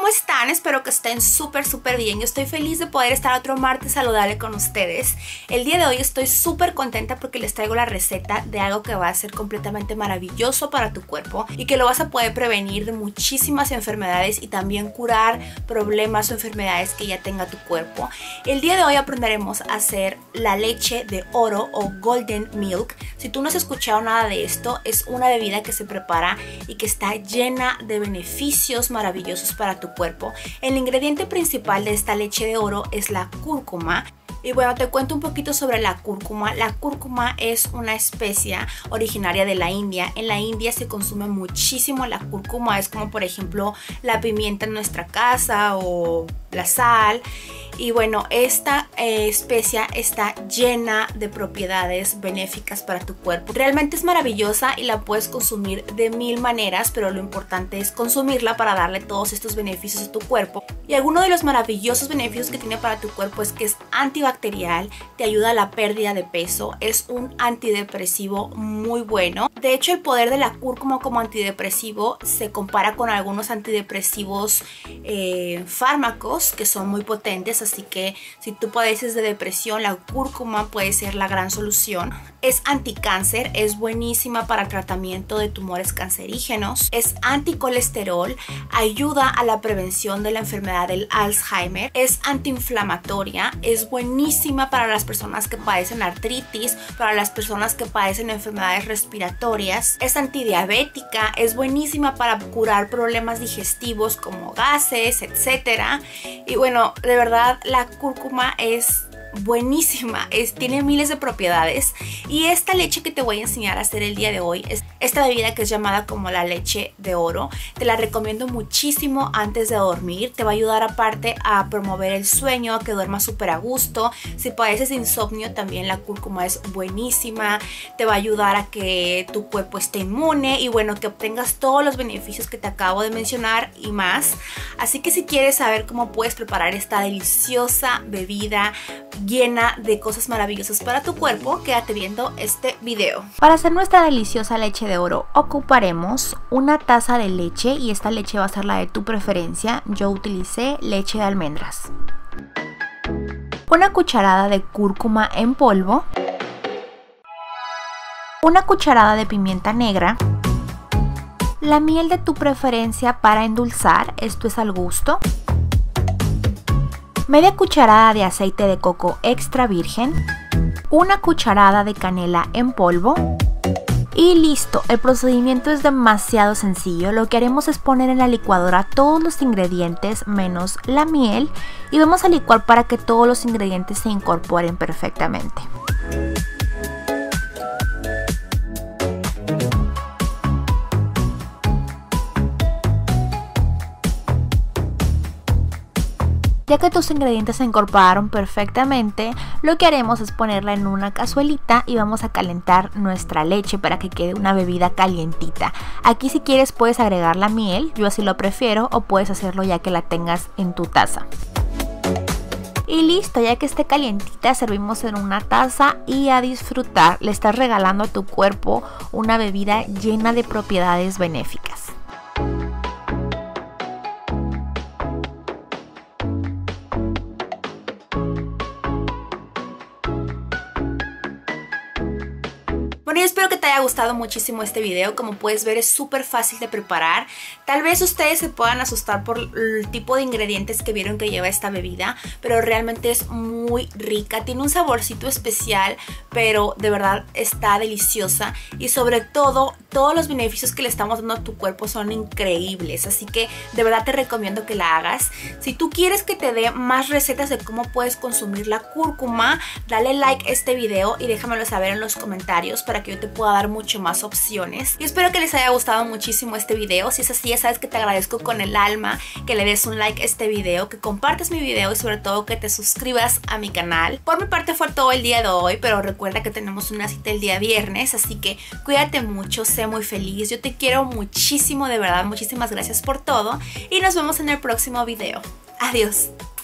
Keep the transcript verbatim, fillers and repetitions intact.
¿cómo están? Espero que estén súper súper bien. Yo estoy feliz de poder estar otro martes saludable con ustedes. El día de hoy estoy súper contenta porque les traigo la receta de algo que va a ser completamente maravilloso para tu cuerpo y que lo vas a poder prevenir de muchísimas enfermedades y también curar problemas o enfermedades que ya tenga tu cuerpo. El día de hoy aprenderemos a hacer la leche de oro o golden milk. Si tú no has escuchado nada de esto, es una bebida que se prepara y que está llena de beneficios maravillosos para tu cuerpo. El ingrediente principal de esta leche de oro es la cúrcuma. Y bueno, te cuento un poquito sobre la cúrcuma. La cúrcuma es una especia originaria de la India. En la India se consume muchísimo la cúrcuma. Es como por ejemplo la pimienta en nuestra casa o la sal. Y bueno, esta eh, especia está llena de propiedades benéficas para tu cuerpo. Realmente es maravillosa y la puedes consumir de mil maneras, pero lo importante es consumirla para darle todos estos beneficios a tu cuerpo. Y alguno de los maravillosos beneficios que tiene para tu cuerpo es que es antibacterial, te ayuda a la pérdida de peso, es un antidepresivo muy bueno. De hecho, el poder de la cúrcuma como antidepresivo se compara con algunos antidepresivos eh, fármacos que son muy potentes. Así que si tú padeces de depresión, la cúrcuma puede ser la gran solución. Es anticáncer, es buenísima para el tratamiento de tumores cancerígenos. Es anticolesterol, ayuda a la prevención de la enfermedad del Alzheimer. Es antiinflamatoria, es buenísima para las personas que padecen artritis, para las personas que padecen enfermedades respiratorias. Es antidiabética, es buenísima para curar problemas digestivos como gases, etcétera. Y bueno, de verdad, la cúrcuma es buenísima, es, tiene miles de propiedades. Y esta leche que te voy a enseñar a hacer el día de hoy es esta bebida que es llamada como la leche de oro. Te la recomiendo muchísimo antes de dormir. Te va a ayudar aparte a promover el sueño, a que duermas súper a gusto. Si padeces de insomnio, también la cúrcuma es buenísima. Te va a ayudar a que tu cuerpo esté inmune y bueno, que obtengas todos los beneficios que te acabo de mencionar y más. Así que si quieres saber cómo puedes preparar esta deliciosa bebida llena de cosas maravillosas para tu cuerpo, quédate viendo este video. Para hacer nuestra deliciosa leche de oro ocuparemos una taza de leche y esta leche va a ser la de tu preferencia. Yo utilicé leche de almendras. Una cucharada de cúrcuma en polvo. Una cucharada de pimienta negra. La miel de tu preferencia para endulzar, esto es al gusto. Media cucharada de aceite de coco extra virgen, una cucharada de canela en polvo y listo. El procedimiento es demasiado sencillo. Lo que haremos es poner en la licuadora todos los ingredientes menos la miel y vamos a licuar para que todos los ingredientes se incorporen perfectamente. Ya que tus ingredientes se incorporaron perfectamente, lo que haremos es ponerla en una cazuelita y vamos a calentar nuestra leche para que quede una bebida calientita. Aquí si quieres puedes agregar la miel, yo así lo prefiero, o puedes hacerlo ya que la tengas en tu taza. Y listo, ya que esté calientita, servimos en una taza y a disfrutar. Le estás regalando a tu cuerpo una bebida llena de propiedades benéficas. Bueno, yo espero que te haya gustado muchísimo este video. Como puedes ver, es súper fácil de preparar. Tal vez ustedes se puedan asustar por el tipo de ingredientes que vieron que lleva esta bebida, pero realmente es muy rica. Tiene un saborcito especial, pero de verdad está deliciosa. Y sobre todo, todos los beneficios que le estamos dando a tu cuerpo son increíbles. Así que de verdad te recomiendo que la hagas. Si tú quieres que te dé más recetas de cómo puedes consumir la cúrcuma, dale like a este video y déjamelo saber en los comentarios para que yo te pueda dar mucho más opciones. Y espero que les haya gustado muchísimo este video. Si es así, ya sabes que te agradezco con el alma que le des un like a este video, que compartas mi video y sobre todo que te suscribas a mi canal. Por mi parte fue todo el día de hoy, pero recuerda que tenemos una cita el día viernes, así que cuídate mucho, sé muy feliz. Yo te quiero muchísimo, de verdad, muchísimas gracias por todo y nos vemos en el próximo video. Adiós.